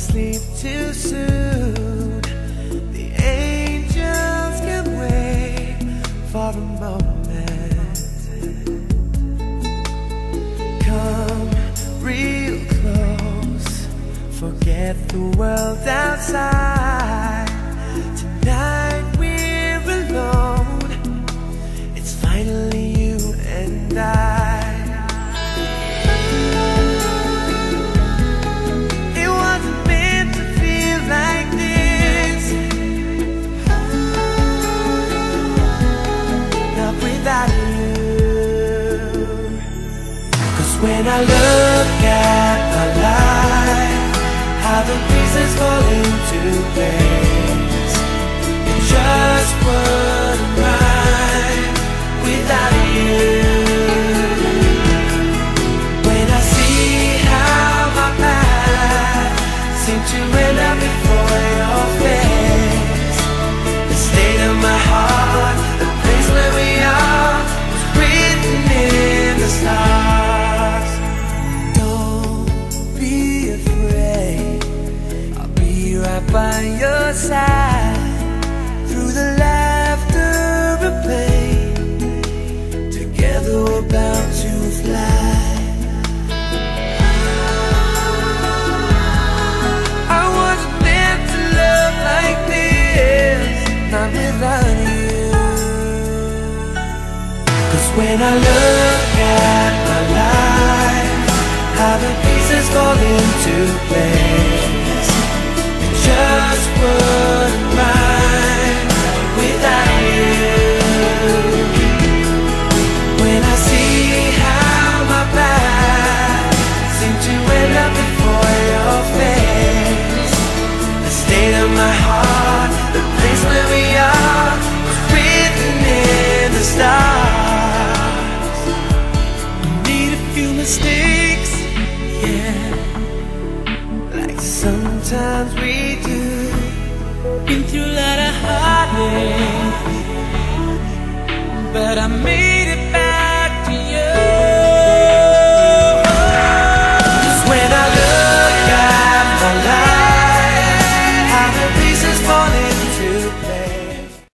sleep too soon. The angels can wait for a moment. Come real close, forget the world outside. Tonight we're alone, it's finally you and I. When I look at my life, how the pieces fall into place, it just wouldn't right without you. When I see how my path seemed to end up before your face, the state of my heart, the place where we are, was written in the stars. Right by your side, through the laughter and pain, together we're bound to fly. I wasn't meant to love like this, not without you. 'Cause when I look at my life, how the pieces fall into place, just wouldn't right without you. When I see how my path seemed to end up before your face, the state of my heart, the place where we are, was written in the stars. Made a few mistakes, yeah, like sometimes we do. Been through a lot of heartache, but I made it.